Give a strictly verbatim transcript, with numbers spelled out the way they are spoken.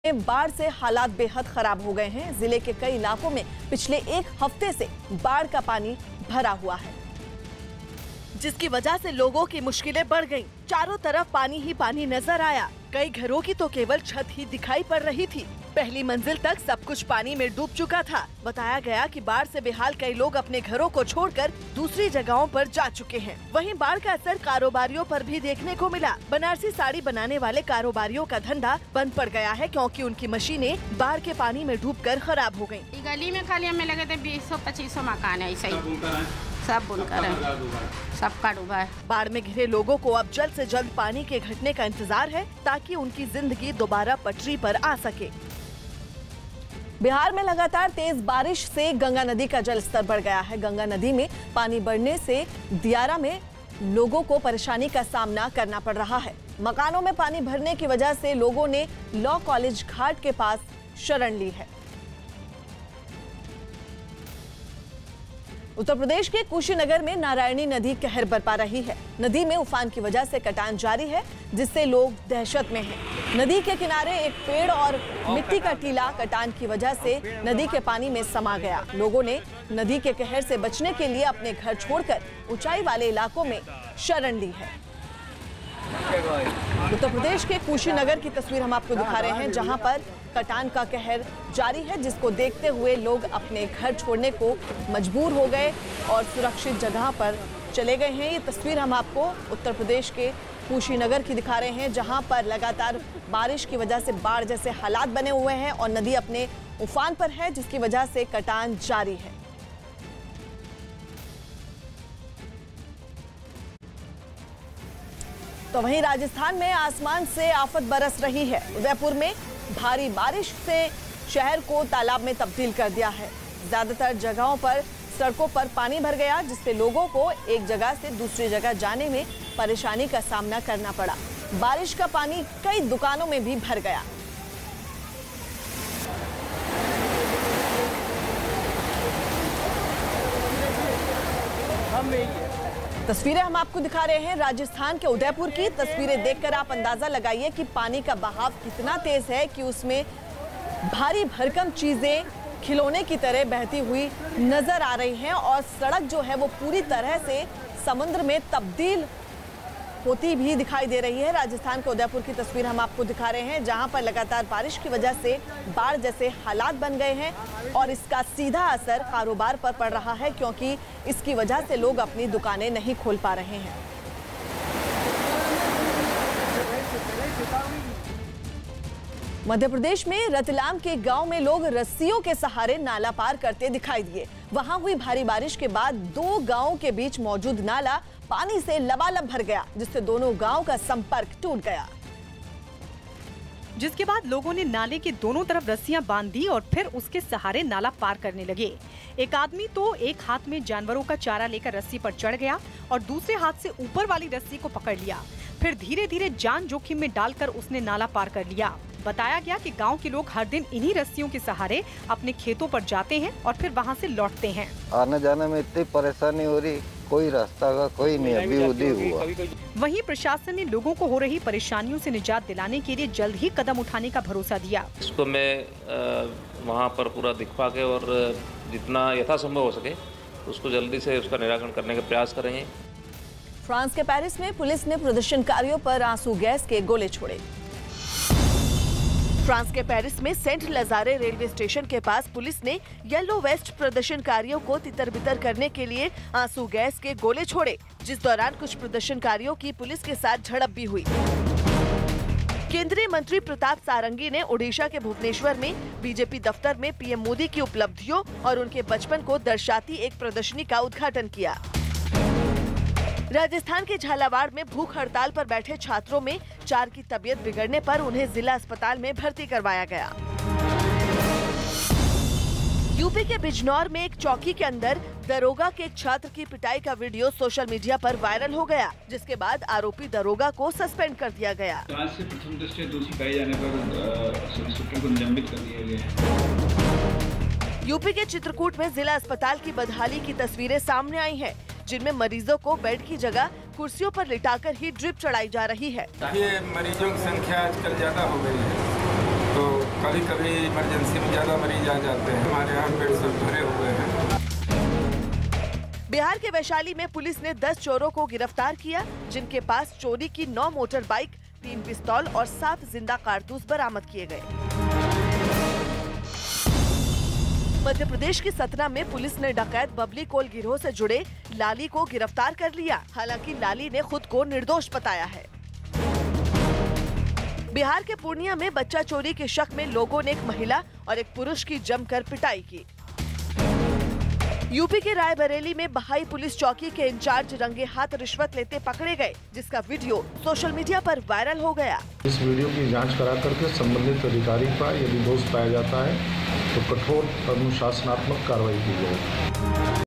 बाढ़ से हालात बेहद खराब हो गए हैं। जिले के कई इलाकों में पिछले एक हफ्ते से बाढ़ का पानी भरा हुआ है, जिसकी वजह से लोगों की मुश्किलें बढ़ गईं। चारों तरफ पानी ही पानी नजर आया। कई घरों की तो केवल छत ही दिखाई पड़ रही थी। पहली मंजिल तक सब कुछ पानी में डूब चुका था। बताया गया कि बाढ़ से बेहाल कई लोग अपने घरों को छोड़कर दूसरी जगहों पर जा चुके हैं। वहीं बाढ़ का असर कारोबारियों पर भी देखने को मिला। बनारसी साड़ी बनाने वाले कारोबारियों का धंधा बंद पड़ गया है, क्योंकि उनकी मशीनें बाढ़ के पानी में डूबकर खराब हो गयी। गली में खाली हमें लगे थे बीस सौ पच्चीस सौ मकान है, ऐसा ही सब बुनकर है, सबका डूबा है। बाढ़ में घिरे लोगों को अब जल्द से जल्द पानी के घटने का इंतजार है, ताकि उनकी जिंदगी दोबारा पटरी पर आ सके। बिहार में लगातार तेज बारिश से गंगा नदी का जलस्तर बढ़ गया है। गंगा नदी में पानी बढ़ने से दियारा में लोगों को परेशानी का सामना करना पड़ रहा है। मकानों में पानी भरने की वजह से लोगों ने लॉ कॉलेज घाट के पास शरण ली है। उत्तर प्रदेश के कुशीनगर में नारायणी नदी कहर बरपा रही है। नदी में उफान की वजह से कटान जारी है, जिससे लोग दहशत में हैं। नदी के किनारे एक पेड़ और मिट्टी का टीला कटान की वजह से नदी के पानी में समा गया। लोगों ने नदी के कहर से बचने के लिए अपने घर छोड़कर ऊंचाई वाले इलाकों में शरण ली है। उत्तर प्रदेश के कुशीनगर की तस्वीर हम आपको दिखा रहे हैं, जहां पर कटान का कहर जारी है, जिसको देखते हुए लोग अपने घर छोड़ने को मजबूर हो गए और सुरक्षित जगह पर चले गए हैं। ये तस्वीर हम आपको उत्तर प्रदेश के कुशीनगर की दिखा रहे हैं, जहां पर लगातार बारिश की वजह से बाढ़ जैसे हालात बने हुए हैं और नदी अपने उफान पर है, जिसकी वजह से कटान जारी है। तो वहीं राजस्थान में आसमान से आफत बरस रही है। उदयपुर में भारी बारिश से शहर को तालाब में तब्दील कर दिया है। ज्यादातर जगहों पर सड़कों पर पानी भर गया, जिससे लोगों को एक जगह से दूसरी जगह जाने में परेशानी का सामना करना पड़ा। बारिश का पानी कई दुकानों में भी भर गया। तस्वीरें हम आपको दिखा रहे हैं राजस्थान के उदयपुर की। तस्वीरें देखकर आप अंदाजा लगाइए कि पानी का बहाव कितना तेज है कि उसमें भारी भरकम चीजें खिलौने की तरह बहती हुई नजर आ रही हैं और सड़क जो है वो पूरी तरह से समुद्र में तब्दील होती भी दिखाई दे रही है। राजस्थान के उदयपुर की तस्वीर हम आपको दिखा रहे हैं, जहां पर लगातार बारिश की वजह से बाढ़ जैसे हालात बन गए हैं और इसका सीधा असर कारोबार पर पड़ रहा है, क्योंकि इसकी वजह से लोग अपनी दुकानें नहीं खोल पा रहे हैं। मध्य प्रदेश में रतलाम के गांव में लोग रस्सियों के सहारे नाला पार करते दिखाई दिए। वहां हुई भारी बारिश के बाद दो गांवों के बीच मौजूद नाला पानी से लबालब भर गया, जिससे दोनों गांव का संपर्क टूट गया। जिसके बाद लोगों ने नाले के दोनों तरफ रस्सियां बांध दी और फिर उसके सहारे नाला पार करने लगे। एक आदमी तो एक हाथ में जानवरों का चारा लेकर रस्सी पर चढ़ गया और दूसरे हाथ से ऊपर वाली रस्सी को पकड़ लिया। फिर धीरे धीरे जान जोखिम में डालकर उसने नाला पार कर लिया। बताया गया कि गांव के लोग हर दिन इन्हीं रस्सियों के सहारे अपने खेतों पर जाते हैं और फिर वहां से लौटते हैं। आने जाने में इतनी परेशानी हो रही, कोई रास्ता का कोई नहीं अभी उदी हुआ। वहीं प्रशासन ने लोगों को हो रही परेशानियों से निजात दिलाने के लिए जल्द ही कदम उठाने का भरोसा दिया। इसको मैं वहाँ पर पूरा दिखवा के और जितना यथासंभव हो सके उसको जल्दी से उसका निराकरण करने का प्रयास करेंगे। फ्रांस के पेरिस में पुलिस ने प्रदर्शनकारियों पर आंसू गैस के गोले छोड़े। फ्रांस के पेरिस में सेंट लजारे रेलवे स्टेशन के पास पुलिस ने येलो वेस्ट प्रदर्शनकारियों को तितर-बितर करने के लिए आंसू गैस के गोले छोड़े, जिस दौरान कुछ प्रदर्शनकारियों की पुलिस के साथ झड़प भी हुई। केंद्रीय मंत्री प्रताप सारंगी ने ओडिशा के भुवनेश्वर में बीजेपी दफ्तर में पीएम मोदी की उपलब्धियों और उनके बचपन को दर्शाती एक प्रदर्शनी का उद्घाटन किया। राजस्थान के झालावाड़ में भूख हड़ताल पर बैठे छात्रों में चार की तबीयत बिगड़ने पर उन्हें जिला अस्पताल में भर्ती करवाया गया। यूपी के बिजनौर में एक चौकी के अंदर दरोगा के एक छात्र की पिटाई का वीडियो सोशल मीडिया पर वायरल हो गया, जिसके बाद आरोपी दरोगा को सस्पेंड कर दिया गया। जांच से प्रथम दृष्टया दोषी पाए जाने पर इंस्पेक्टर को निलंबित कर दिया गया। यूपी के चित्रकूट में जिला अस्पताल की बदहाली की तस्वीरें सामने आई हैं, जिनमें मरीजों को बेड की जगह कुर्सियों पर लिटाकर ही ड्रिप चढ़ाई जा रही है। ये मरीजों की संख्या आजकल ज्यादा हो गई है, तो तो कभी कभी इमरजेंसी में ज़्यादा मरीज आ जाते हैं। हमारे यहाँ बेड सब भरे हुए हैं। बिहार के वैशाली में पुलिस ने दस चोरों को गिरफ्तार किया, जिनके पास चोरी की नौ मोटर बाइक, तीन पिस्तौल और सात जिंदा कारतूस बरामद किए गए। मध्य प्रदेश की सतना में पुलिस ने डकैत बबली कोल गिरोह से जुड़े लाली को गिरफ्तार कर लिया। हालांकि लाली ने खुद को निर्दोष बताया है। बिहार के पूर्णिया में बच्चा चोरी के शक में लोगों ने एक महिला और एक पुरुष की जमकर पिटाई की। यूपी के रायबरेली में बहाई पुलिस चौकी के इंचार्ज रंगे हाथ रिश्वत लेते पकड़े गए, जिसका वीडियो सोशल मीडिया पर वायरल हो गया। इस वीडियो की जांच करा करके संबंधित अधिकारी का यदि दोष पाया जाता है तो कठोर अनुशासनात्मक कार्रवाई की जाएगी।